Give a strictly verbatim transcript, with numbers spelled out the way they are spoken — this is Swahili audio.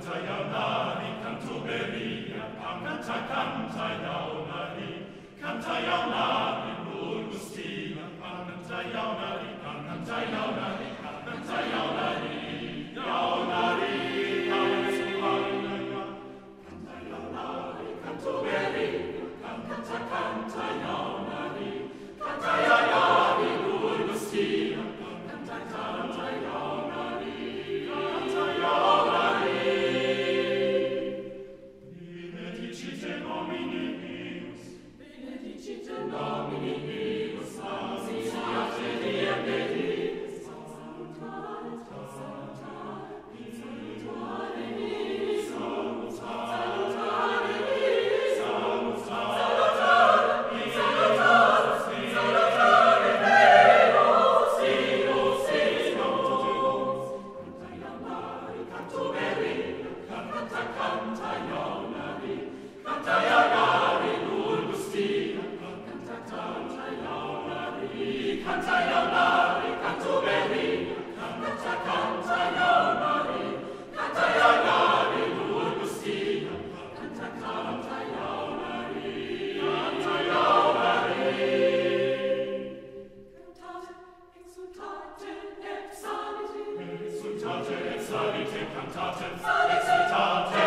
canta jaunari, cantoberia, canta, canta jaunari, canta jaunari, nur gustina, canta jaunari, canta jaunari, canta jaunari, jaunari, canta jaunari, cantoberia, canta, canta jaunari, canta jaunari, nur gustina, canta, canta jaunari, canta jaunari. Benedicite nomine Deus, benedicite nomine Deus, sanctiate diem de Deus, salutare, salutare, salutare Deus, salutare Deus, salutare Deus, salutare Deus, Deus, Deus, canta jaunari, cantoberia, canta, canta jaunari, canta jaunari, nur gustina, canta, canta jaunari, canta jaunari, cantoberia, canta, canta jaunari, canta jaunari, nur gustina, canta, canta jaunari, canta jaunari. Cantate, exultate, et salite, exultate, et salite, cantate, exultate,